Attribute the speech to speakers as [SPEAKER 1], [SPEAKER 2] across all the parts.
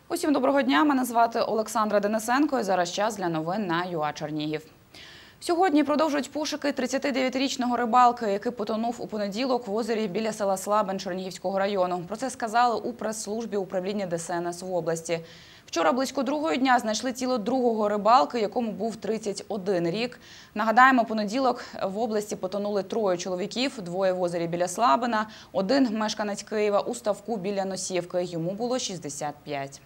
[SPEAKER 1] Усім доброго дня, мене звати Олександра Денисенко і зараз час для новин на ЮА Чернігів. Сьогодні продовжують пошуки 39-річного рибалки, який потонув у понеділок в озері біля села Слабин Чернігівського району. Про це сказали у прес-службі управління ДСНС в області. Вчора близько 2-ї дня знайшли тіло другого рибалки, якому був 31 рік. Нагадаємо, понеділок в області потонули 3 чоловіків, 2 в озері біля Слабина, 1 мешканець Києва у ставку біля Носівки, йому було 65.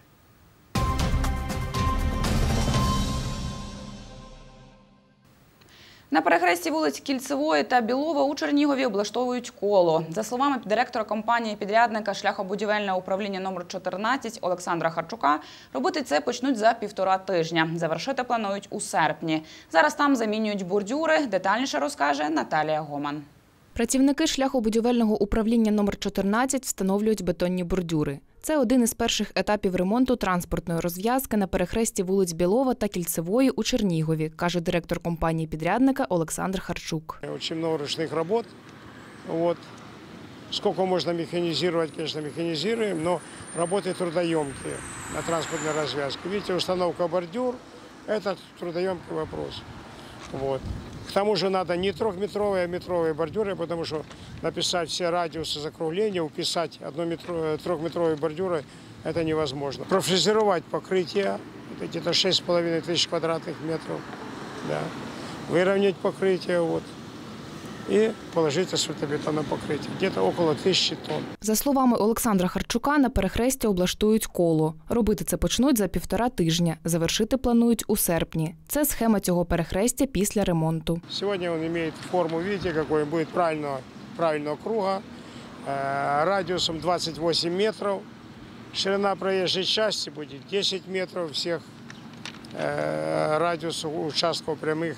[SPEAKER 1] На перехресті вулиць Кільцевої та Білова у Чернігові облаштовують коло. За словами директора компанії-підрядника шляхобудівельного управління номер 14 Олександра Харчука, робити це почнуть за 1,5 тижня. Завершити планують у серпні. Зараз там замінюють бордюри. Детальніше розкаже Наталія Гоман.
[SPEAKER 2] Працівники шляхобудівельного управління номер 14 встановлюють бетонні бордюри. Це один із перших етапів ремонту транспортної розв'язки на перехресті вулиць Білова та Кільцевої у Чернігові, каже директор компанії-підрядника Олександр Харчук.
[SPEAKER 3] Дуже багато ручних робот. Сколько можна механізувати, звісно, механізуємо, але роботи трудоємкі на транспортній розв'язці. Бачите, установка бордюр – це трудоємкий вопрос. К тому же надо не 3-метровые, а метровые бордюры, потому что написать все радиусы закругления, уписать 3-метровые бордюры – это невозможно. Профрезеровать покрытие, это где-то 6,5 тысяч квадратных метров, да. Выровнять покрытие и положить асфальтобетонное покрытие, где-то около 1000 тонн.
[SPEAKER 2] За словами Олександра Харчука, на перехресті облаштують коло. Робити це почнуть за 1,5 тижня. Завершити планують у серпні. Це схема цього перехрестя після ремонту.
[SPEAKER 3] Сьогодні він має форму, бачите, який буде правильного круга, радіусом 28 метрів. Ширина проїжджої частини буде 10 метрів всіх радіусів участків прямих.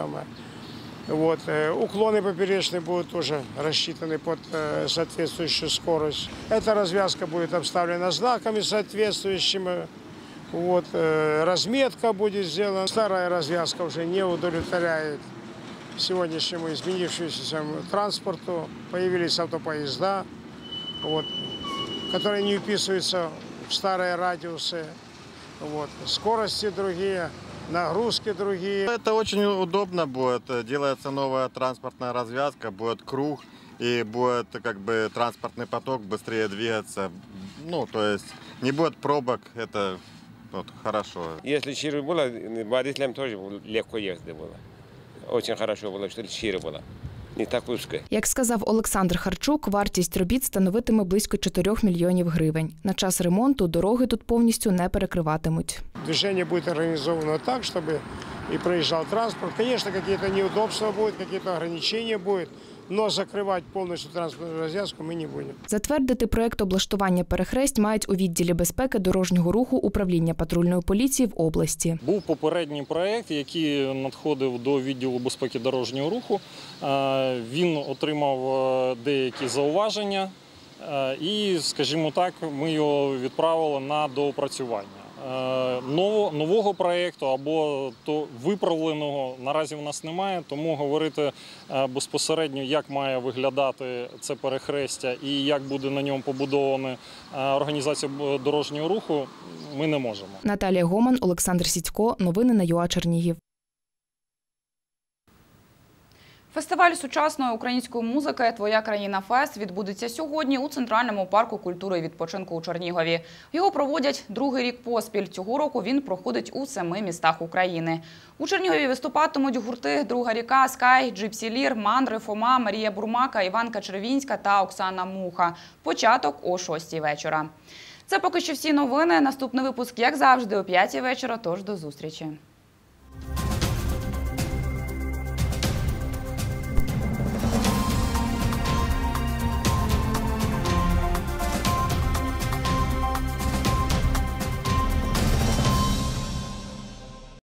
[SPEAKER 3] Уклоны поперечные будут тоже рассчитаны под соответствующую скорость. Эта развязка будет обставлена знаками соответствующими. Разметка будет сделана. Старая развязка уже не удовлетворяет сегодняшнему изменившемуся транспорту. Появились автопоезда, которые не вписываются в старые радиусы. Скорости другие. Нагрузки другие.
[SPEAKER 4] Это очень удобно будет. Делается новая транспортная развязка, будет круг и будет транспортный поток быстрее двигаться. То есть не будет пробок, это хорошо.
[SPEAKER 5] Если шире было, водителям тоже легко ехать было. Очень хорошо было, что шире было. Не так узко.
[SPEAKER 2] Як сказав Олександр Харчук, вартість робіт становитиме близько 4 мільйонів гривень. На час ремонту дороги тут повністю не перекриватимуть.
[SPEAKER 3] Движение будет организовано так, чтобы и проезжал транспорт. Конечно, какие-то неудобства будут, какие-то ограничения будут, но закрывать полностью транспортную развязку мы не будем.
[SPEAKER 2] Затвердити проєкт облаштування перехресть мають у відділі безпеки дорожнього руху управління патрульної поліції в області.
[SPEAKER 6] Був попередній проєкт, який надходив до відділу безпеки дорожнього руху. Він отримав деякі зауваження і, скажімо так, ми його відправили на доопрацювання. Нового проєкту або виправленого наразі в нас немає, тому говорити безпосередньо, як має виглядати це перехрестя і як буде на ньому побудована організація дорожнього руху, ми не можемо.
[SPEAKER 2] Наталія Гоман, Олександр Сідько. Новини на ЮА Чернігів.
[SPEAKER 1] Фестиваль сучасної української музики «Твоя країна Фест» відбудеться сьогодні у Центральному парку культури і відпочинку у Чернігові. Його проводять 2-й рік поспіль. Цього року він проходить у 7 містах України. У Чернігові виступатимуть гурти «Друга ріка», «Скай», «Джипсі Лір», «Мандри», «Фома», Марія Бурмака, Іванка Червінська та Оксана Муха. Початок о 6-й вечора. Це поки що всі новини. Наступний випуск, як завжди, о 5-й вечора, тож до зустрічі.